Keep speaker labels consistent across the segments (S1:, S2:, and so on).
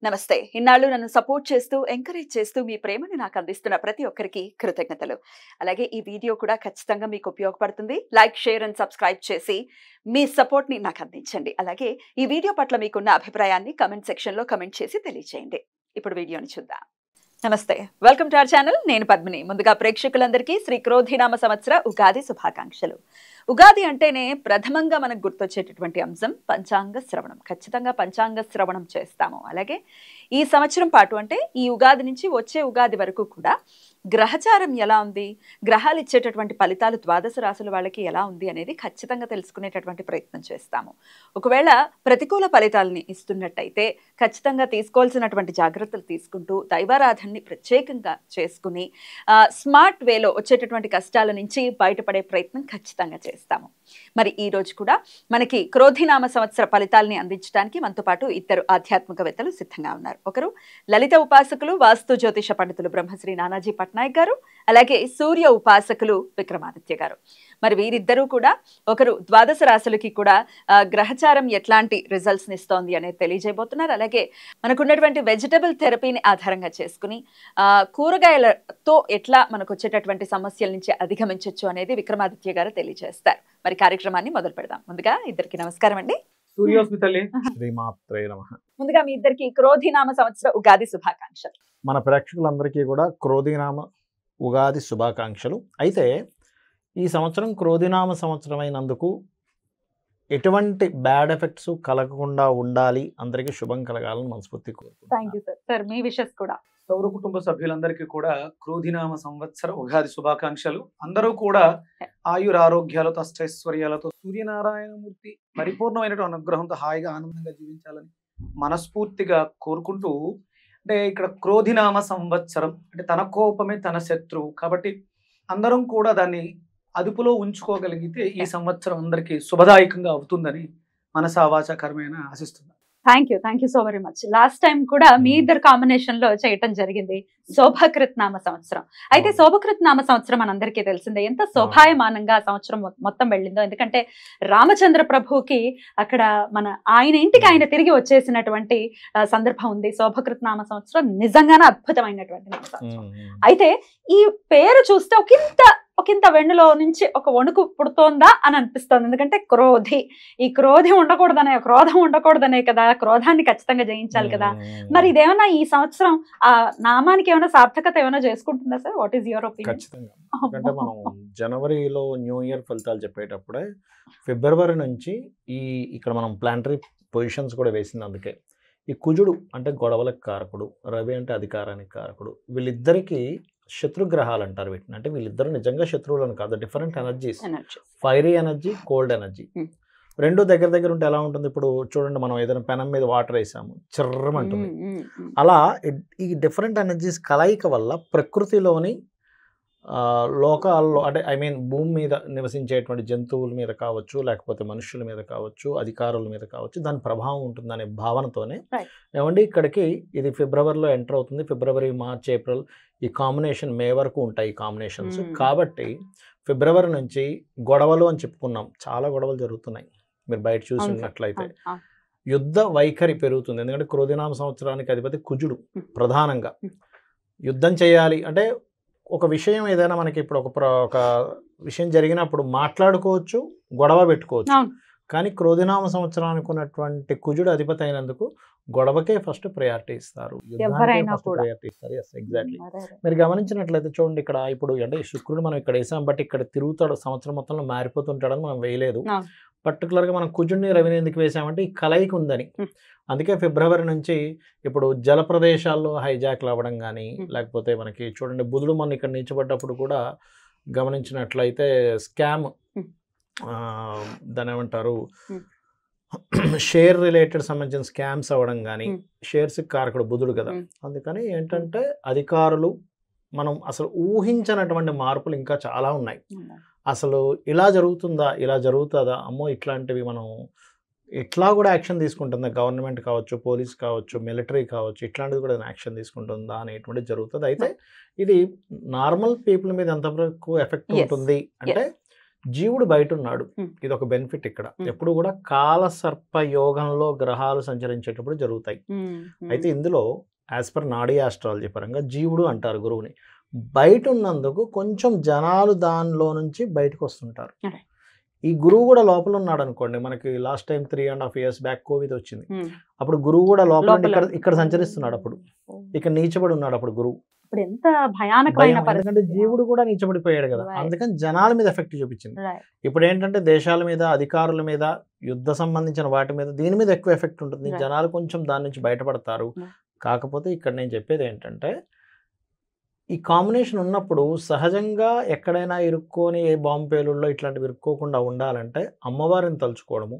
S1: నమస్తే. ఇన్నాళ్ళు నన్ను సపోర్ట్ చేస్తూ, ఎంకరేజ్ చేస్తూ మీ ప్రేమని నాకు అందిస్తున్న ప్రతి ఒక్కరికి కృతజ్ఞతలు. అలాగే ఈ వీడియో కూడా ఖచ్చితంగా మీకు ఉపయోగపడుతుంది. లైక్, షేర్ అండ్ సబ్స్క్రైబ్ చేసి మీ సపోర్ట్‌ని నాకు అందించండి. అలాగే ఈ వీడియో పట్ల మీకున్న అభిప్రాయాన్ని కామెంట్ సెక్షన్‌లో కామెంట్ చేసి తెలియజేయండి. ఇప్పుడు వీడియోని చూద్దాం. నమస్తే. Welcome to our channel. నేను పద్మిని. ముందుగా ప్రేక్షకులందరికీ శ్రీ క్రోధినామ సంవత్సర ఉగాది శుభాకాంక్షలు. ఉగాది అంటేనే ప్రథమంగా మనకు గుర్తొచ్చేటటువంటి అంశం పంచాంగ శ్రవణం. ఖచ్చితంగా పంచాంగ శ్రవణం చేస్తాము. అలాగే ఈ సంవత్సరం పాటు అంటే ఈ ఉగాది నుంచి వచ్చే ఉగాది వరకు కూడా గ్రహచారం ఎలా ఉంది, గ్రహాలు ఇచ్చేటటువంటి ఫలితాలు ద్వాదశ రాశుల వాళ్ళకి ఎలా ఉంది అనేది ఖచ్చితంగా తెలుసుకునేటటువంటి ప్రయత్నం చేస్తాము. ఒకవేళ ప్రతికూల ఫలితాలని ఇస్తున్నట్టయితే ఖచ్చితంగా తీసుకోవాల్సినటువంటి జాగ్రత్తలు తీసుకుంటూ దైవారాధనని ప్రత్యేకంగా చేసుకుని స్మార్ట్ వేలో వచ్చేటటువంటి కష్టాల నుంచి బయటపడే ప్రయత్నం ఖచ్చితంగా చేస్తాము. మరి ఈ రోజు కూడా మనకి క్రోధినామ సంవత్సర ఫలితాలని అందించడానికి మనతో పాటు ఇద్దరు ఆధ్యాత్మికవేత్తలు సిద్ధంగా ఉన్నారు. ఒకరు లలిత ఉపాసకులు, వాస్తు జ్యోతిష పండితులు బ్రహ్మశ్రీ నానాజీ పట్నాయక్ గారు, అలాగే సూర్య ఉపాసకులు విక్రమాదిత్య గారు. మరి వీరిద్దరూ కూడా ఒకరు ద్వాదశ రాశులకి కూడా గ్రహచారం ఎట్లాంటి రిజల్ట్స్ ఇస్తోంది అనేది తెలియజేయబోతున్నారు. అలాగే మనకున్నటువంటి వెజిటబుల్ థెరపీని ఆధారంగా చేసుకుని కూరగాయలతో ఎట్లా మనకు వచ్చేటటువంటి సమస్యల నుంచి అధిగమించవచ్చు అనేది విక్రమాదిత్య గారు తెలియజేస్తారు. మరి కార్యక్రమాన్ని మొదలు పెడదాం. ముందుగా ఇద్దరికి నమస్కారం అండి. ముందుగా మీ ఇద్దరికి క్రోధినామ సంవత్సర ఉగాది శుభాకాంక్షలు.
S2: మన ప్రేక్షకులందరికీ కూడా క్రోధినామ ఉగాది శుభాకాంక్షలు. అయితే ఈ సంవత్సరం క్రోధినామ సంవత్సరం అయినందుకు ఎటువంటి బ్యాడ్ ఎఫెక్ట్స్ కలగకుండా ఉండాలి, అందరికీ శుభం కలగాలని మనస్ఫూర్తి
S1: కోరుకుంటున్నాను. మీ విషెస్ కూడా
S3: సౌర కుటుంబ సభ్యులందరికీ కూడా క్రోధినామ సంవత్సర ఉగాది శుభాకాంక్షలు. అందరూ కూడా ఆయురారోగ్యాలతో అష్టైశ్వర్యాలతో సూర్యనారాయణమూర్తి పరిపూర్ణమైన అనుగ్రహంతో హాయిగా ఆనందంగా జీవించాలని మనస్ఫూర్తిగా కోరుకుంటూ, అంటే ఇక్కడ క్రోధినామ సంవత్సరం అంటే తన కోపమే తన శత్రువు కాబట్టి అందరం కూడా దాన్ని అదుపులో ఉంచుకోగలిగితే ఈ సంవత్సరం అందరికీ శుభదాయకంగా అవుతుందని మనసా వాచా కర్మేణ ఆశిస్తున్నాను.
S1: Thank you so very much. Last time కూడా మీ ఇద్దరు కాంబినేషన్ లో చేయటం జరిగింది శోభకృత్ నామ సంవత్సరం. అయితే శోభకృత్ నామ సంవత్సరం మనందరికీ తెలిసిందే ఎంత శోభాయమానంగా సంవత్సరం మొత్తం వెళ్ళిందో. ఎందుకంటే రామచంద్ర ప్రభుకి అక్కడ ఆయన ఇంటికి ఆయన తిరిగి వచ్చేసినటువంటి సందర్భం ఉంది. శోభకృత్ నామ సంవత్సరం నిజంగానే అద్భుతమైనటువంటి నామ సంవత్సరం. అయితే ఈ పేరు చూస్తే ఒకంత వెన్నులో నుంచి ఒక వణుకు పుడుతోందా అని అనిపిస్తోంది. ఎందుకంటే ఈ క్రోధం ఉండకూడదనే కదా, క్రోధాన్ని ఖచ్చితంగా జయించాలి కదా. మరి ఇదేమన్నా ఈ సంవత్సరం ఆ నామానికి ఏమైనా సార్థకత ఏమైనా చేసుకుంటుందా sir? What is your opinion?
S2: ఖచ్చితంగా. ఎందుకంటే మనం జనవరిలో న్యూ ఇయర్ ఫలితాలు చెప్పేటప్పుడే ఫిబ్రవరి నుంచి ఇక్కడ మనం ప్లానటరీ పొజిషన్స్ కూడా వేసింది. అందుకే ఈ కుజుడు అంటే గొడవలకు కారకుడు, రవి అంటే అధికారానికి కారకుడు, వీళ్ళిద్దరికీ శత్రుగ్రహాలు అంటారు వీటిని. అంటే వీళ్ళిద్దరు నిజంగా శత్రువులను కాదు, different energies. Fiery energy, cold energy రెండు దగ్గర ఉంటే ఎలా ఉంటుంది? ఇప్పుడు చూడండి, మనం ఏదైనా పెనం మీద వాటర్ వేసాము, చిర్రమంటుంది. అలా ఈ డిఫరెంట్ ఎనర్జీస్ కలయిక వల్ల ప్రకృతిలోని లోకాల్లో అంటే భూమి మీద నివసించేటువంటి జంతువుల మీద కావచ్చు, లేకపోతే మనుషుల మీద కావచ్చు, అధికారుల మీద కావచ్చు, దాని ప్రభావం ఉంటుందనే భావనతోనే ఏమండి ఇక్కడికి ఇది ఫిబ్రవరిలో ఎంటర్ అవుతుంది. ఫిబ్రవరి, మార్చ్, ఏప్రిల్ ఈ కాంబినేషన్ మే వరకు ఉంటాయి ఈ కాంబినేషన్స్. కాబట్టి ఫిబ్రవరి నుంచి గొడవలు అని చెప్పుకున్నాం, చాలా గొడవలు జరుగుతున్నాయి. మీరు బయట చూసినట్లయితే యుద్ధ వైఖరి పెరుగుతుంది. ఎందుకంటే క్రోధినామ సంవత్సరానికి అధిపతి కుజుడు. ప్రధానంగా యుద్ధం చేయాలి అంటే ఒక విషయం ఏదైనా మనకి ఇప్పుడు ఒక విషయం జరిగినప్పుడు మాట్లాడుకోవచ్చు, గొడవ పెట్టుకోవచ్చు. కానీ క్రోధినామ సంవత్సరానికి ఉన్నటువంటి కుజుడు అధిపతి అయినందుకు గొడవకే ఫస్ట్ ప్రయారిటీ ఇస్తారు, ప్రయారిటీ ఇస్తారు. ఎగ్జాక్ట్లీ. మీరు గమనించినట్లయితే చూడండి, ఇక్కడ ఇప్పుడు అంటే శుక్రుడు మనం ఇక్కడ వేసాం, బట్ ఇక్కడ తిరుగుతాడు, సంవత్సరం మొత్తంలో మారిపోతుంటాడని మనం వేయలేదు. పర్టికులర్గా మనం కుజుడిని, రవిని ఎందుకు వేసామంటే ఈ కలయిక ఉందని. అందుకే ఫిబ్రవరి నుంచి ఇప్పుడు జల ప్రదేశాల్లో హైజాక్లు అవ్వడం కానీ, లేకపోతే మనకి చూడండి బుధుడు మన ఇక్కడ నిలిచబడ్డప్పుడు కూడా గమనించినట్లయితే స్కామ్, దాని ఏమంటారు, షేర్ రిలేటెడ్ సంబంధించిన స్కామ్స్ అవ్వడం కానీ, షేర్స్ కారకుడు బుధుడు కదా. అందుకని ఏంటంటే అధికారులు మనం అసలు ఊహించినటువంటి మార్పులు ఇంకా చాలా ఉన్నాయి. అసలు ఇలా జరుగుతుందా, ఇలా జరుగుతుందా, అమ్మో ఇట్లాంటివి మనం ఇట్లా కూడా యాక్షన్ తీసుకుంటుందా, గవర్నమెంట్ కావచ్చు, పోలీస్ కావచ్చు, మిలిటరీ కావచ్చు, ఇట్లాంటిది కూడా యాక్షన్ తీసుకుంటుందా అనేటువంటి జరుగుతుంది. అయితే ఇది నార్మల్ పీపుల్ మీద ఎంతవరకు ఎఫెక్ట్ ఉంటుంది అంటే జీవుడు బయట ఉన్నాడు.
S1: Hmm.
S2: ఇది ఒక బెనిఫిట్ ఇక్కడ.
S1: Hmm.
S2: ఎప్పుడు కూడా కాలసర్ప యోగంలో గ్రహాలు సంచరించేటప్పుడు జరుగుతాయి. అయితే ఇందులో యాజ్ పర్ నాడీ ఆస్ట్రాలజీ పరంగా జీవుడు అంటారు గురువుని. బయట ఉన్నందుకు కొంచెం జనాలు దానిలో నుంచి బయటకు వస్తుంటారు.
S1: Okay.
S2: ఈ గురువు కూడా లోపల ఉన్నాడు అనుకోండి. మనకి last time 3.5 years back Covid వచ్చింది. అప్పుడు గురువు కూడా లోపల ఉండి ఇక్కడ సంచరిస్తున్నాడు. అప్పుడు ఇక్కడ నీచబడి ఉన్నాడు అప్పుడు గురువు.
S1: ఇప్పుడు ఎంత భయానకమైన
S2: ఎందుకంటే
S1: పరిస్థితి.
S2: జీవుడు కూడా నీచబడిపోయాడు కదా.
S1: Right.
S2: అందుకని జనాల మీద ఎఫెక్ట్ చూపించింది.
S1: Right.
S2: ఇప్పుడు ఏంటంటే దేశాల మీద, అధికారుల మీద, యుద్ధ సంబంధించిన వాటి మీద, దీని మీద ఎక్కువ ఎఫెక్ట్ ఉంటుంది.
S1: Right.
S2: జనాలు కొంచెం దాని నుంచి బయటపడతారు.
S1: Right.
S2: కాకపోతే ఇక్కడ నేను చెప్పేది ఏంటంటే ఈ కాంబినేషన్ ఉన్నప్పుడు సహజంగా ఎక్కడైనా ఇరుక్కొని ఏ బాంబు పేలుల్లో ఇట్లాంటివి ఇరుక్కోకుండా ఉండాలంటే అమ్మవారిని తలుచుకోవడము,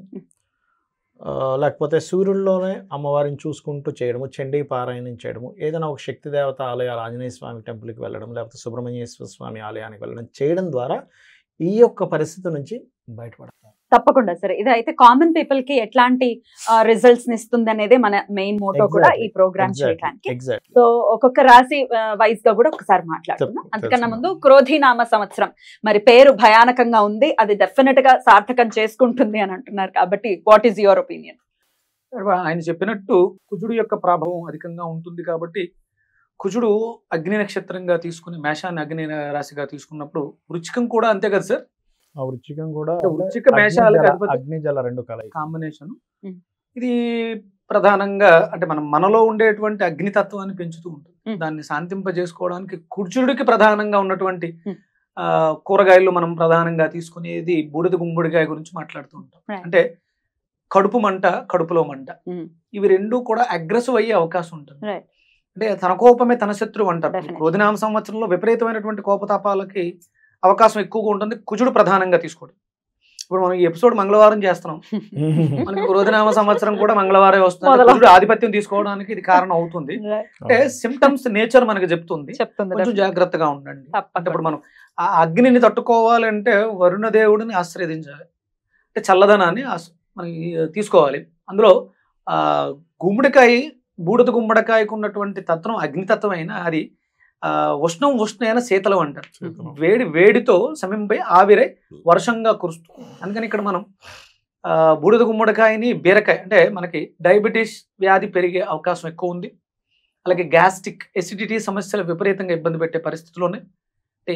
S2: లేకపోతే సూర్యుల్లోనే అమ్మవారిని చూసుకుంటూ చేయడము, చండీ పారాయణం చేయడము, ఏదైనా ఒక శక్తి దేవత ఆలయాలు, ఆంజనేయ స్వామి టెంపుల్కి వెళ్ళడం, లేకపోతే సుబ్రహ్మణ్యేశ్వర స్వామి ఆలయానికి వెళ్ళడం చేయడం ద్వారా ఈ యొక్క పరిస్థితి నుంచి బయటపడతారు.
S1: తప్పకుండా సరే. ఇది అయితే కామన్ పీపుల్ కి ఎట్లాంటి రిజల్ట్స్ ఇస్తుంది అనేది మన మెయిన్ మోటో కూడా ఈ ప్రోగ్రామ్ చేయడానికి.
S2: ఎగ్జాక్ట్లీ.
S1: సో ఒక్కొక్క రాశి వైజ్ గా కూడా ఒకసారి మాట్లాడుకుందాం. అంతకన్నా ముందు క్రోధినామ సంవత్సరం మరి పేరు భయానకంగా ఉంది, అది డెఫినెట్ గా సార్థకం చేసుకుంటుంది అని అంటున్నారు. కాబట్టి వాట్ ఈస్ యువర్ ఒపీనియన్?
S3: ఆయన చెప్పినట్టు కుజుడు యొక్క ప్రభావం అధికంగా ఉంటుంది కాబట్టి కుజుడు అగ్ని నక్షత్రంగా తీసుకుని మేషాన్ని అగ్ని రాశిగా తీసుకున్నప్పుడు వృచ్చికం కూడా అంతే కదా సార్.
S2: ఆ వృచ్చికం కూడా
S3: వృచ్చిక మేషాలకు అధిపతి
S2: అగ్ని జల రెండు కలయి
S3: కాంబినేషన్. ఇది ప్రధానంగా అంటే మనలో ఉండేటువంటి అగ్నితత్వాన్ని పెంచుతూ ఉంటుంది. దాన్ని శాంతింపజేసుకోవడానికి కుజుడికి ప్రధానంగా ఉన్నటువంటి కూరగాయలు మనం ప్రధానంగా తీసుకునేది బూడిద గుమ్మడికాయ గురించి మాట్లాడుతూ ఉంటాం. అంటే కడుపు మంట, కడుపులో మంట, ఇవి రెండు కూడా అగ్రెసివ్ అయ్యే అవకాశం ఉంటుంది. అంటే తన కోపమే తన శత్రువు అంటారు. క్రోధినామ సంవత్సరంలో విపరీతమైనటువంటి కోపతాపాలకి అవకాశం ఎక్కువగా ఉంటుంది కుజుడు ప్రధానంగా తీసుకోవడం. ఇప్పుడు మనం ఈ ఎపిసోడ్ మంగళవారం చేస్తున్నాం, మనకి క్రోధినామ సంవత్సరం కూడా మంగళవారం వస్తుంది. కుజుడు ఆధిపత్యం తీసుకోవడానికి ఇది కారణం అవుతుంది. అంటే సిమ్టమ్స్ నేచర్ మనకి చెప్తుంది, కొంచెం జాగ్రత్తగా ఉండండి. అంటే ఇప్పుడు మనం ఆ అగ్నిని తట్టుకోవాలంటే వరుణ దేవుడిని ఆశ్రయించాలి, అంటే చల్లదనాన్ని మనకి తీసుకోవాలి. అందులో గుమ్మడికాయ, బూడిద గుమ్మడికాయకు ఉన్నటువంటి తత్వం అగ్నితత్వం అయినా అది ఉష్ణమైన శీతలం అంటారు. వేడితో సమయంపై ఆవిరై వర్షంగా కురుస్తుంది. అందుకని ఇక్కడ మనం బూడిద గుమ్మడికాయని, బీరకాయ అంటే మనకి డయాబెటీస్ వ్యాధి పెరిగే అవకాశం ఎక్కువ ఉంది. అలాగే గ్యాస్ట్రిక్ ఎసిడిటీ సమస్యలు విపరీతంగా ఇబ్బంది పెట్టే పరిస్థితుల్లోనే అంటే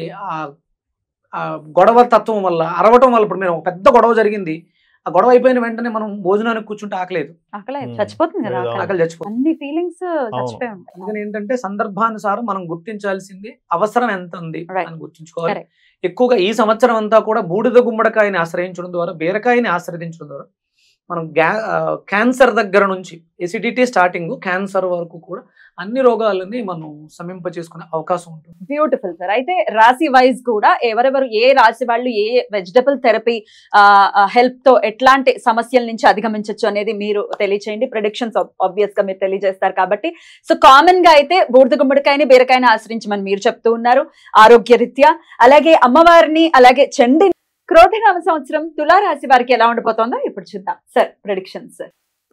S3: ఆ గొడవ తత్వం వల్ల, అరవటం వల్ల, ఇప్పుడు మేము ఒక పెద్ద గొడవ జరిగింది, ఆ గొడవ అయిపోయిన వెంటనే మనం భోజనానికి కూర్చుంటే ఆకలేదు,
S1: చచ్చిపోతుంది కదా,
S3: ఆకలి చచ్చిపోతుంది.
S1: అన్ని ఫీలింగ్స్ చచ్చిపోయి ఉంటాయి.
S3: అందుకని ఏంటంటే సందర్భానుసారం మనం గుర్తించాల్సింది అవసరం ఎంత ఉంది అని గుర్తించుకోవాలి. ఎక్కువగా ఈ సంవత్సరం అంతా కూడా బూడిద గుమ్మడికాయని ఆశ్రయించడం ద్వారా, బీరకాయని ఆశ్రయించడం ద్వారా మనం క్యాన్సర్ దగ్గర నుంచి ఎసిడిటీ స్టార్టింగ్ క్యాన్సర్ వరకు కూడా అన్ని రోగాలని మనం సమీప చేసుకునే అవకాశం ఉంటుంది.
S1: Beautiful sir. అయితే రాశి వైజ్ కూడా ఎవరెవరు ఏ రాశి వాళ్ళు ఏ వెజిటబుల్ థెరపీ హెల్ప్ తో ఎట్లాంటి సమస్యల నుంచి అధిగమించవచ్చు అనేది మీరు తెలియచేయండి. ప్రెడిక్షన్స్ ఆబ్వియస్ గా మీరు తెలియజేస్తారు కాబట్టి. సో కామన్ గా అయితే బూడిద గుమ్మడికాయని, బీరకాయని ఆశ్రయించమని మీరు చెప్తూ ఉన్నారు ఆరోగ్య రీత్యా. అలాగే అమ్మవారిని, అలాగే చండి. క్రోధినామ సంవత్సరం తులారాశి వారికి ఎలా ఉండిపోతుందో ఇప్పుడు చూద్దాం సార్. Predictions sir.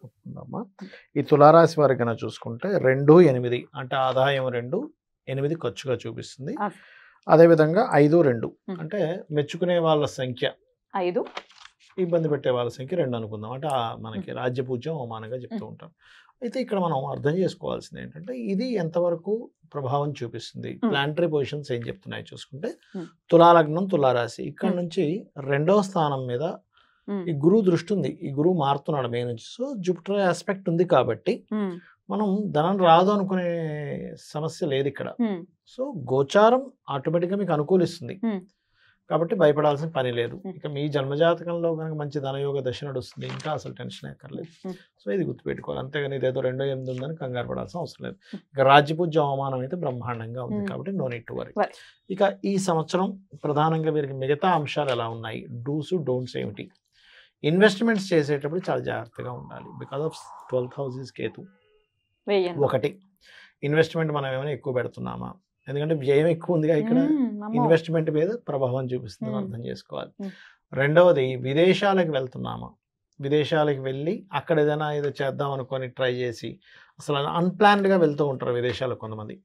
S2: ఈ తులారాశి వారికి కన్నా చూసుకుంటే 2, 8 అంటే ఆదాయం 2, 8 ఖర్చుగా చూపిస్తుంది. అదేవిధంగా 5, 2 అంటే మెచ్చుకునే వాళ్ళ సంఖ్య
S1: 5,
S2: ఇబ్బంది పెట్టే వాళ్ళ సంఖ్య 2 అనుకుందాం. అంటే మనకి రాజ్యపూజ్యం అవమానంగా చెప్తూ ఉంటాం. అయితే ఇక్కడ మనం అర్థం చేసుకోవాల్సింది ఏంటంటే ఇది ఎంతవరకు ప్రభావం చూపిస్తుంది, ప్లానటరీ పొజిషన్స్ ఏం చెప్తున్నాయి చూసుకుంటే తులాలగ్నం, తులారాశి ఇక్కడ నుంచి 2వ స్థానం మీద ఈ గురువు దృష్టి ఉంది. ఈ గురువు మారుతున్నాడు మే నుంచి. సో జూపిటర్ ఆస్పెక్ట్ ఉంది కాబట్టి మనం ధనం రాదు అనుకునే సమస్య లేదు ఇక్కడ. సో గోచారం ఆటోమేటిక్గా మీకు అనుకూలిస్తుంది కాబట్టి భయపడాల్సిన పని లేదు. ఇక మీ జన్మజాతకంలో కనుక మంచి ధనయోగ దశ నడుస్తుంది, ఇంకా అసలు టెన్షన్ ఎక్కర్లేదు. సో ఇది గుర్తుపెట్టుకోవాలి. అంతేగాని ఇదేదో 2, 8 ఉందని కంగారు పడాల్సిన అవసరం లేదు. ఇక రాజ్యపూజ్య అవమానం అయితే బ్రహ్మాండంగా ఉంది కాబట్టి నో నీడ్ టు వరీ. ఇక ఈ సంవత్సరం ప్రధానంగా వీరికి మిగతా అంశాలు ఎలా ఉన్నాయి, డూస్ డోంట్స్ ఏమిటి, ఇన్వెస్ట్మెంట్స్ చేసేటప్పుడు చాలా జాగ్రత్తగా ఉండాలి. Because of 12th house is Ketu. ఒకటి, ఇన్వెస్ట్మెంట్ మనం ఏమైనా ఎక్కువ పెడుతున్నామా, ఎందుకంటే వ్యయం ఎక్కువ ఉందిగా ఇక్కడ, ఇన్వెస్ట్మెంట్ మీద ప్రభావం చూపిస్తుందని అర్థం చేసుకోవాలి. రెండవది, విదేశాలకు వెళ్తున్నామా, విదేశాలకు వెళ్ళి అక్కడ ఏదో చేద్దాం అనుకొని ట్రై చేసి అసలు అన్ప్లాన్డ్గా వెళ్తూ ఉంటారు విదేశాలకు కొంతమంది.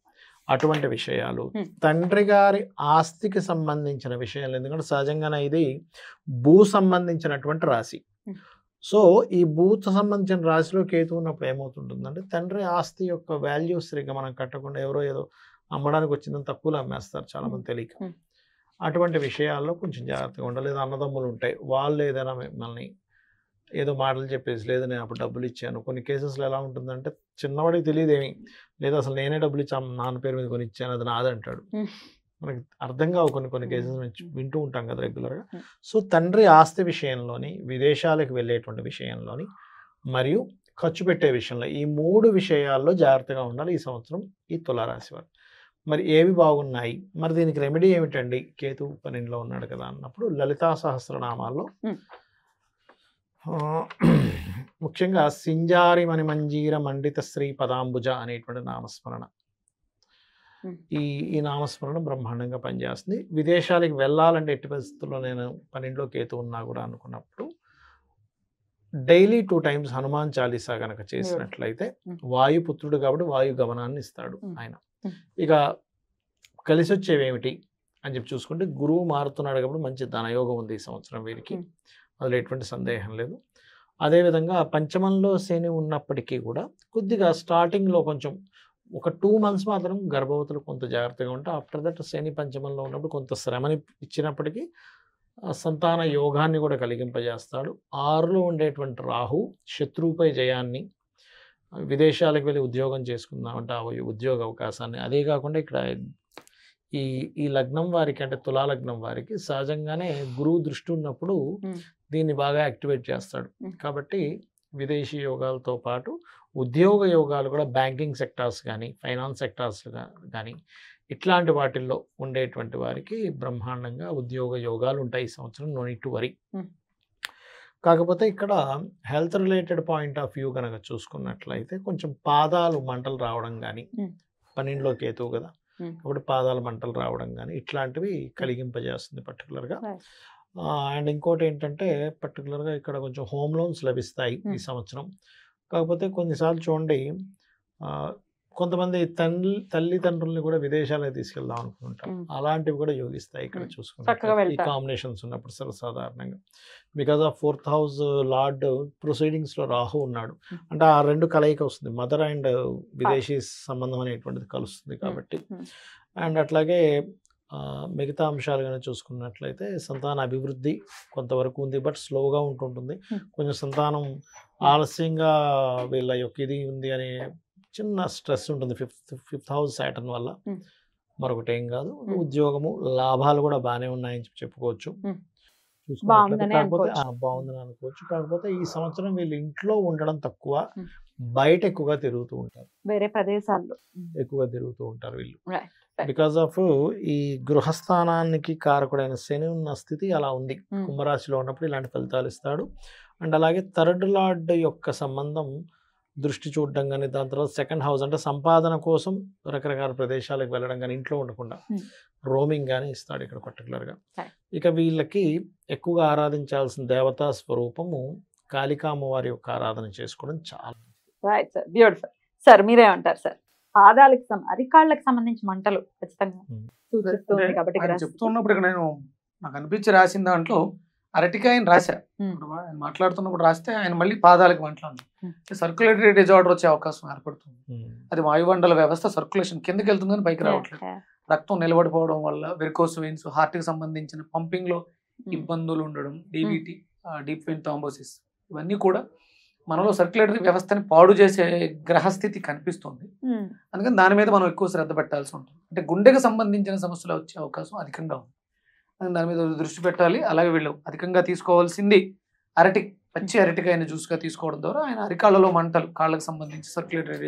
S2: అటువంటి విషయాలు, తండ్రి గారి ఆస్తికి సంబంధించిన విషయాలు, ఎందుకంటే సహజంగానే ఇది భూ సంబంధించినటువంటి రాశి. సో ఈ భూత సంబంధించిన రాశిలో కేతు ఉన్నప్పుడు ఏమవుతుంటుందంటే తండ్రి ఆస్తి యొక్క వాల్యూ సరిగ్గా మనం కట్టకుండా ఎవరో ఏదో అమ్మడానికి వచ్చిందని తక్కువలో అమ్మేస్తారు చాలామంది తెలియక. అటువంటి విషయాల్లో కొంచెం జాగ్రత్తగా ఉండాలి. లేదా అన్నదమ్ములు ఉంటాయి, వాళ్ళు ఏదైనా మిమ్మల్ని ఏదో మాటలు చెప్పేసి, లేదా నేను అప్పుడు డబ్బులు ఇచ్చాను. కొన్ని కేసెస్లో ఎలా ఉంటుందంటే చిన్నవాడికి తెలియదేమి, లేదా అసలు నేనే డబ్బులు ఇచ్చాను నాన్న పేరు మీద కొని ఇచ్చాను అది నాదంటాడు. మనకి అర్థం కావు కొన్ని కేసెస్ వింటూ ఉంటాం కదా రెగ్యులర్గా. సో తండ్రి ఆస్తి విషయంలోని, విదేశాలకు వెళ్ళేటువంటి విషయంలోని, మరియు ఖర్చు పెట్టే విషయంలో, ఈ 3 విషయాల్లో జాగ్రత్తగా ఉండాలి ఈ సంవత్సరం ఈ తులారాశి వారు. మరి ఏవి బాగున్నాయి, మరి దీనికి రెమెడీ ఏమిటండి? కేతు 12లో ఉన్నాడు కదా అన్నప్పుడు లలితా సహస్రనామాల్లో ముఖ్యంగా సింజారి మణి మంజీర మండిత శ్రీ పదాంబుజ అనేటువంటి నామస్మరణ, ఈ నామస్మరణ బ్రహ్మాండంగా పనిచేస్తుంది. విదేశాలకు వెళ్ళాలంటే ఎట్టి పరిస్థితుల్లో నేను 12లో కేతు ఉన్నా కూడా అనుకున్నప్పుడు డైలీ 2 times హనుమాన్ చాలీసా కనుక చేసినట్లయితే, వాయుపుత్రుడు కాబట్టి వాయు గమనాన్ని ఇస్తాడు ఆయన. ఇక కలిసి వచ్చేవి ఏమిటి అని చెప్పి చూసుకుంటే, గురువు మారుతున్నాడు కాబట్టి మంచి ధనయోగం ఉంది ఈ సంవత్సరం వీరికి, అందులో ఎటువంటి సందేహం లేదు. అదేవిధంగా పంచమంలో శని ఉన్నప్పటికీ కూడా కొద్దిగా స్టార్టింగ్లో కొంచెం ఒక 2 months మాత్రం గర్భవతులు కొంత జాగ్రత్తగా ఉంటే, ఆఫ్టర్ దట్ శని పంచమంలో ఉన్నప్పుడు కొంత శ్రమని ఇచ్చినప్పటికీ సంతాన యోగాన్ని కూడా కలిగింపజేస్తాడు. 6లో ఉండేటువంటి రాహు శత్రువుపై జయాన్ని, విదేశాలకు వెళ్ళి ఉద్యోగం చేసుకుందామంటే ఆ ఉద్యోగ అవకాశాన్ని, అదే కాకుండా ఇక్కడ ఈ లగ్నం వారికి అంటే తులా లగ్నం వారికి సహజంగానే గురువు దృష్టి ఉన్నప్పుడు దీన్ని బాగా యాక్టివేట్ చేస్తాడు. కాబట్టి విదేశీ యోగాలతో పాటు ఉద్యోగ యోగాలు కూడా, బ్యాంకింగ్ సెక్టార్స్ కానీ ఫైనాన్స్ సెక్టార్స్ కానీ ఇట్లాంటి వాటిల్లో ఉండేటువంటి వారికి బ్రహ్మాండంగా ఉద్యోగ యోగాలు ఉంటాయి ఈ సంవత్సరం. No need to worry. కాకపోతే ఇక్కడ health related point of view కనుక చూసుకున్నట్లయితే కొంచెం పాదాలు మంటలు రావడం కానీ, 12లో కేతువు కదా కాబట్టి పాదాలు మంటలు రావడం కానీ ఇట్లాంటివి కలిగింపజేస్తుంది పర్టికులర్గా. అండ్ ఇంకోటి ఏంటంటే పర్టికులర్గా ఇక్కడ కొంచెం హోమ్ లోన్స్ లభిస్తాయి ఈ సంవత్సరం. కాకపోతే కొన్నిసార్లు చూడండి, కొంతమంది తల్లిదండ్రుల్ని కూడా విదేశాలకు తీసుకెళ్దాం అనుకుంటారు, అలాంటివి కూడా యోగిస్తాయి ఇక్కడ చూసుకుంటే ఈ కాంబినేషన్స్ ఉన్నప్పుడు సర్వసాధారణంగా. Because of 4th house lord ప్రొసీడింగ్స్లో రాహు ఉన్నాడు అంటే ఆ 2 కలయిక వస్తుంది, మదర్ అండ్ విదేశీ సంబంధం అనేటువంటిది కలుస్తుంది కాబట్టి. అండ్ అట్లాగే మిగతా అంశాలు కానీ చూసుకున్నట్లయితే సంతాన అభివృద్ధి కొంతవరకు ఉంది, బట్ స్లోగా ఉంటుంటుంది. కొంచెం సంతానం ఆలస్యంగా వీళ్ళ యొక్క ఇది ఉంది అనే చిన్న స్ట్రెస్ ఉంటుంది 5th house సాటర్న్ వల్ల, మరొకటి ఏం కాదు. ఉద్యోగము లాభాలు కూడా బాగానే ఉన్నాయని చెప్పుకోవచ్చు, కాకపోతే బాగుందని అనుకోవచ్చు. కాకపోతే ఈ సంవత్సరం వీళ్ళు ఇంట్లో ఉండడం తక్కువ, బయట ఎక్కువగా తిరుగుతూ ఉంటారు,
S1: వేరే ప్రదేశాల్లో
S2: ఎక్కువగా తిరుగుతూ ఉంటారు వీళ్ళు. బికాజ్ ఆఫ్ ఈ గృహస్థానానికి కారకుడైన శని ఉన్న స్థితి అలా ఉంది. కుంభరాశిలో ఉన్నప్పుడు ఇలాంటి ఫలితాలు ఇస్తాడు. అండ్ అలాగే 3rd లార్డ్ యొక్క సంబంధం దృష్టి చూడడం కానీ, దాని తర్వాత 2nd house అంటే సంపాదన కోసం రకరకాల ప్రదేశాలకు వెళ్ళడం కానీ, ఇంట్లో ఉండకుండా రోమింగ్ కానీ ఇస్తాడు ఇక్కడ పర్టికులర్గా. ఇక వీళ్ళకి ఎక్కువగా ఆరాధించాల్సిన దేవతా స్వరూపము కాళికా అమ్మవారి యొక్క ఆరాధన చేసుకోవడం చాలా
S1: రైట్ సార్. Beautiful sir. మీరేమంటారు సార్? పాదాలకు అరికాళ్ళకి సంబంధించి మంటలు ఖచ్చితంగా సూచిస్తుంది కాబట్టి
S3: చెప్తున్నప్పుడు ఇక్కడ నేను నాకు అనిపించి రాసిన దాంట్లో అరటికాయని రాశా, ఆయన మాట్లాడుతున్నప్పుడు రాస్తే ఆయన మళ్ళీ పాదాలకు మంటలు, సర్క్యులేటరీ డిజార్డర్ వచ్చే అవకాశం ఏర్పడుతుంది. అది వాయుమండల వ్యవస్థ సర్క్యులేషన్ కిందకి వెళ్తుందని పైకి రావట్లేదు, రక్తం నిలబడిపోవడం వల్ల వెరికోస్ వెయిన్స్, హార్ట్కి సంబంధించిన పంపింగ్ లో ఇబ్బందులు ఉండడం, డీబీటీ, డీప్ వెయిన్ థ్రాంబోసిస్, ఇవన్నీ కూడా మనలో సర్క్యులేటరీ వ్యవస్థని పాడు చేసే గ్రహస్థితి కనిపిస్తుంది. అందుకని దాని మీద మనం ఎక్కువ శ్రద్ధ పెట్టాల్సి ఉంటుంది. అంటే గుండెకు సంబంధించిన సమస్యలు వచ్చే అవకాశం అధికంగా ఉంది, దాని మీద దృష్టి పెట్టాలి. అలాగే వీళ్ళు అధికంగా తీసుకోవాల్సింది పచ్చి అరటికాయని జ్యూస్గా తీసుకోవడం ద్వారా ఆయన అరికాళ్ళలో మంటలు, కాళ్ళకు సంబంధించి సర్క్యులేటరీ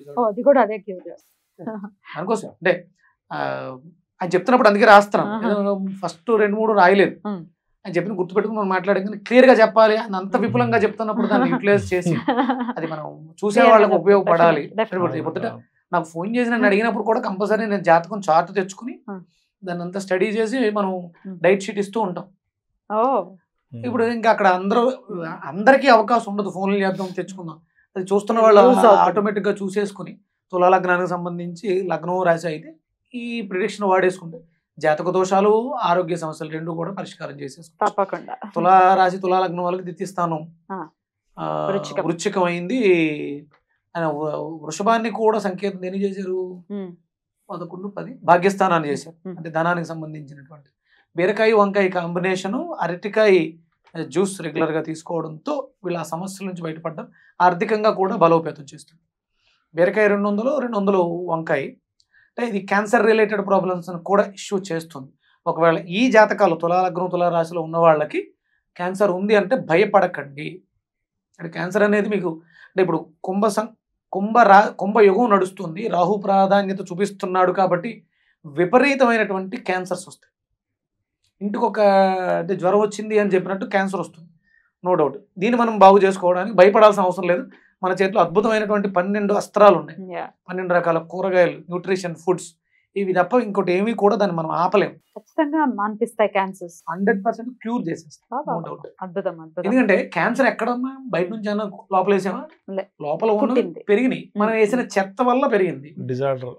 S3: దానికోసం అంటే ఆయన చెప్తున్నప్పుడు అందుకే రాస్తున్నాం. ఫస్ట్ 2-3 రాయలేదు, ఆయన చెప్పిన గుర్తుపెట్టుకుని మనం మాట్లాడే క్లియర్ గా చెప్పాలి అని అంత విపులంగా చెప్తున్నప్పుడు దాన్ని యూటిలైజ్ చేసి అది మనం చూసే వాళ్ళకి ఉపయోగపడాలి. నాకు ఫోన్ చేసి నన్ను అడిగినప్పుడు కూడా కంపల్సరీ నేను జాతకం చార్ట్ తెచ్చుకుని దాన్ని అంతా స్టడీ చేసి మనం డైట్ షీట్ ఇస్తూ ఉంటాం. ఇప్పుడు ఇంకా అక్కడ అందరికీ అవకాశం ఉండదు, ఫోన్లు చేద్దాం తెచ్చుకుందాం, అది చూస్తున్న వాళ్ళు ఆటోమేటిక్ గా చూసేసుకుని తులా లగ్నానికి సంబంధించి లగ్నం రాశి అయితే ఈ ప్రిడిక్షన్ వాడేసుకుంటే జాతక దోషాలు ఆరోగ్య సమస్యలు రెండు కూడా పరిష్కారం చేసేసుకుంటాం.
S1: తప్పకుండా.
S3: తులారాశి తులాలగ్నం వాళ్ళకి ద్వితీయ స్థానం
S1: వృశ్చికం.
S3: వృశ్చికం అయింది. ఆయన వృషభాన్ని కూడా సంకేతం దేని చేశారు, 11, 10 భాగ్యస్థానాన్ని చేశారు. అంటే ధనానికి సంబంధించినటువంటి బీరకాయ వంకాయ కాంబినేషను, అరటికాయ జ్యూస్ రెగ్యులర్ గా తీసుకోవడంతో వీళ్ళ ఆ సమస్యల నుంచి బయటపడడం, ఆర్థికంగా కూడా బలోపేతం చేస్తుంది. బీరకాయ 200 వంకాయ అంటే ఇది క్యాన్సర్ రిలేటెడ్ ప్రాబ్లమ్స్ కూడా ఇష్యూ చేస్తుంది. ఒకవేళ ఈ జాతకాలు తులాలగ్నం తులారాశిలో ఉన్న వాళ్ళకి క్యాన్సర్ ఉంది అంటే భయపడకండి. అంటే క్యాన్సర్ అనేది మీకు అంటే ఇప్పుడు కుంభ యుగం నడుస్తుంది, రాహు ప్రాధాన్యత చూపిస్తున్నాడు కాబట్టి విపరీతమైనటువంటి క్యాన్సర్స్ వస్తాయి. ఇంటికి ఒక అంటే జ్వరం వచ్చింది అని చెప్పినట్టు క్యాన్సర్ వస్తుంది, నో డౌట్. దీన్ని మనం బాగు చేసుకోవడానికి భయపడాల్సిన అవసరం లేదు. మన చేతిలో అద్భుతమైనటువంటి 12 అస్త్రాలు ఉన్నాయి, 12 రకాల కూరగాయలు, న్యూట్రిషన్ ఫుడ్స్, ఇవి తప్ప ఇంకోటి ఏమీ కూడా దాన్ని మనం ఆపలేము.
S1: ఖచ్చితంగా మాన్పిస్తాయి క్యాన్సర్స్,
S3: 100% క్యూర్ చేసేస్తాం, నో డౌట్.
S1: అద్భుతం.
S3: ఎందుకంటే క్యాన్సర్ ఎక్కడన్నా బయట నుంచి అన్న లోపల వేసామా, లోపల ఉన్న పెరిగినాయి, మనం వేసిన చెత్త వల్ల పెరిగింది.
S2: డిజార్డర్,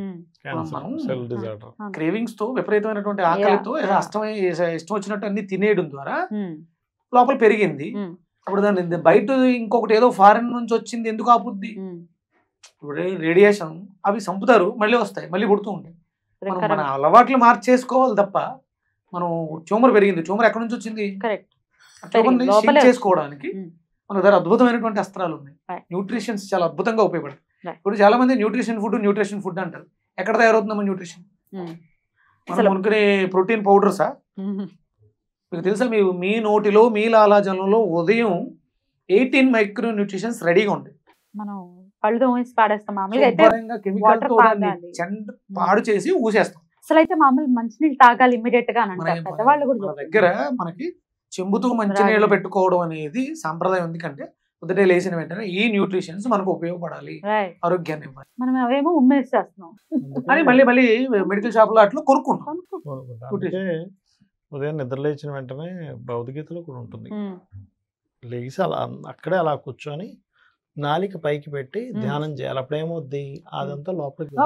S3: క్రేవింగ్స్ తో విపరీతమైనటువంటి ఆకలితో ఇష్టం వచ్చినట్టు అన్ని తినేయడం ద్వారా లోపల పెరిగింది. అప్పుడు దాన్ని బయట ఇంకొకటి ఏదో ఫారెన్ నుంచి వచ్చింది ఎందుకు ఆపుద్ది? ఇప్పుడు రేడియేషన్ అవి చంపుతారు, మళ్ళీ వస్తాయి, మళ్ళీ పుడుతూ ఉంటాయి. మనం మన అలవాట్లు మార్చేసుకోవాలి తప్ప, మనం ట్యూమర్ పెరిగింది, ట్యూమర్ ఎక్కడి నుంచి వచ్చింది? ట్యూమర్ చేసుకోవడానికి మన దగ్గర అద్భుతమైనటువంటి అస్త్రాలు ఉన్నాయి. న్యూట్రిషన్స్ చాలా అద్భుతంగా ఉపయోగపడతాయి. ఇప్పుడు చాలా మంది న్యూట్రిషన్ ఫుడ్ అంటారు. ఎక్కడ తయారవుతుందమ్మా న్యూట్రిషన్? మనం అనుకునే ప్రోటీన్ పౌడర్సా? మీకు తెలుసా, మీ నోటిలో మీ లాలాజలంలో ఉదయం 18 మైక్రో న్యూట్రిషన్స్ రెడీగా ఉంటాయి.
S1: మనం పళ్ళు పాడేస్తాం,
S3: పాడు చేసి ఊసేస్తాం.
S1: అసలు అయితే మామూలు మంచినీళ్ళు తాగాలి ఇమీడియట్ గా.
S3: మన దగ్గర మనకి చెంబుతో మంచినీళ్ళు పెట్టుకోవడం అనేది సాంప్రదాయం. ఎందుకంటే పొద్దుటే లేచిన వెంటనే ఈ న్యూట్రిషన్స్ మనకు ఉపయోగపడాలి, ఆరోగ్యాన్ని ఇవ్వాలి.
S1: మనం అవేమో ఉమ్మేసేస్తున్నాం
S3: అని మళ్ళీ మెడికల్ షాప్ లో అట్లా కొనుక్కుంటాం.
S2: ఉదయం నిద్ర లేచిన వెంటనే భౌతికతలో కూడా ఉంటుంది, లేచి అలా అక్కడే అలా కూర్చొని నాలిక పైకి పెట్టి ధ్యానం చేయాలి. అప్పుడేమవుద్ది, అదంతా లోపలికి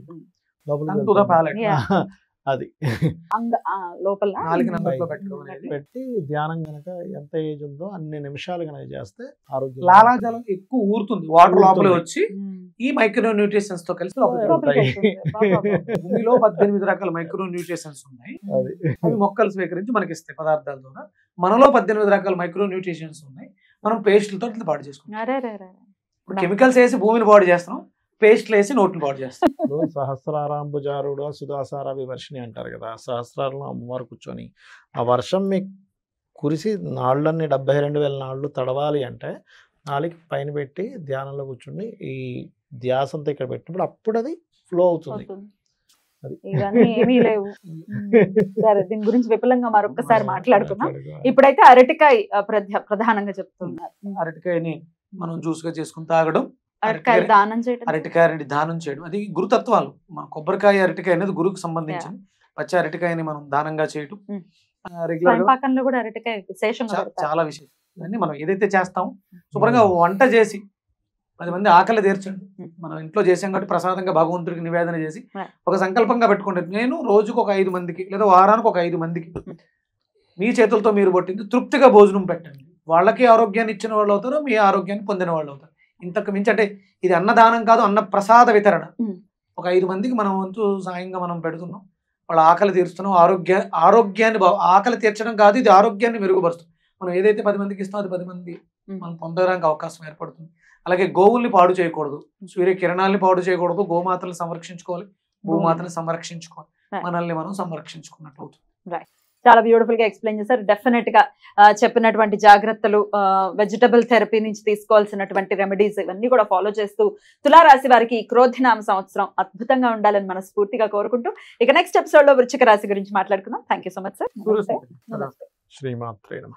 S2: అది
S1: లోపల
S2: పెట్టి ధ్యానం గనక ఎంత ఏజ్ ఉందో అన్ని నిమిషాలు గనక చేస్తే ఆరోగ్యం,
S3: లాలాజలం ఎక్కువ ఊరుతుంది, వాటర్ లోపల వచ్చి ఈ మైక్రో న్యూట్రిషన్స్ తో కలిసి భూమిలో 18 రకాల మైక్రో న్యూట్రిషన్స్ ఉన్నాయి. అవి మొక్కలు స్వీకరించి మనకి ఇస్తాయి పదార్థాల ద్వారా. మనలో 18 రకాల మైక్రో న్యూట్రిషన్స్ ఉన్నాయి. మనం పేస్టులతో పాడు చేసుకుంటాం. ఇప్పుడు కెమికల్స్ వేసి భూమిని పాడు చేస్తాం, పేస్ట్లు వేసి నోట్లు పాడు చేస్తాం.
S2: సహస్రారాంబుజారుడు సుధాసార వివర్షిణి అంటారు కదా, సహస్రాలను అమ్మవారు కూర్చొని ఆ వర్షం మీకు కురిసి నాళ్ళన్నీ 72,000 నాళ్ళు తడవాలి అంటే నాలుగు పైన పెట్టి ధ్యానంలో కూర్చుని ఈ ధ్యాసంతా ఇక్కడ పెట్టినప్పుడు అప్పుడు అది ఫ్లో అవుతుంది.
S1: ఇవన్నీ ఏమీ లేవు. సరే, దీని గురించి విపులంగా మరొకసారి మాట్లాడుకున్నాం. ఇప్పుడైతే అరటికాయ ప్రధానంగా చెప్తున్నారు.
S3: అరటికాయని మనం జ్యూస్ గా చేసుకుని తాగడం,
S1: అరటికాయ దానం
S3: చేయడం, అది గురుతత్వాలు. మన కొబ్బరికాయ అరటికాయ అనేది గురువుకు సంబంధించింది. పచ్చి అరటికాయని మనం దానంగా చేయడం చాలా విషయం. ఇవన్నీ మనం ఏదైతే చేస్తాం శుభ్రంగా వంట చేసి 10 మంది ఆకలి తీర్చండి. మనం ఇంట్లో చేసాం కాబట్టి ప్రసాదంగా భగవంతుడికి నివేదన చేసి ఒక సంకల్పంగా పెట్టుకోండి, నేను రోజుకు ఒక 5 మందికి లేదా వారానికి ఒక 5 మందికి మీ చేతులతో మీరు పట్టింది తృప్తిగా భోజనం పెట్టండి. వాళ్ళకి ఆరోగ్యాన్ని ఇచ్చిన వాళ్ళు అవుతారు, మీ ఆరోగ్యాన్ని పొందిన వాళ్ళు అవుతారు. ఇంతకు మించి అంటే ఇది అన్నదానం కాదు, అన్న ప్రసాద వితరణ. ఒక 5 మందికి మనం వంతు సాయంగా మనం పెడుతున్నాం, వాళ్ళ ఆకలి తీరుస్తున్నాం. ఆరోగ్యాన్ని ఆకలి తీర్చడం కాదు, ఇది ఆరోగ్యాన్ని మెరుగుపరుస్తుంది. మనం ఏదైతే 10 మందికి ఇస్తామో అది 10 మంది మనం పొందడానికి అవకాశం ఏర్పడుతుంది. అలాగే గోవుల్ని పాడు చేయకూడదు, సూర్య కిరణాలని పాడు చేయకూడదు, గోమాతలను సంరక్షించుకోవాలి, భూమాతను సంరక్షించుకోవాలి, మనల్ని మనం సంరక్షించుకున్నట్టు అవుతుంది.
S1: చాలా బ్యూటిఫుల్ గా ఎక్స్ప్లెయిన్ చేశారు. డెఫినెట్ గా చెప్పినటువంటి జాగ్రత్తలు, వెజిటబుల్ థెరపీ నుంచి తీసుకోవాల్సినటువంటి రెమెడీస్ ఇవన్నీ కూడా ఫాలో చేస్తూ తులారాశి వారికి క్రోధినామ సంవత్సరం అద్భుతంగా ఉండాలని మనస్ఫూర్తిగా కోరుకుంటూ ఇక నెక్స్ట్ ఎపిసోడ్ లో వృశ్చిక రాశి గురించి మాట్లాడుకుందాం. Thank you so much sir.
S2: శ్రీమాత్రే నమః.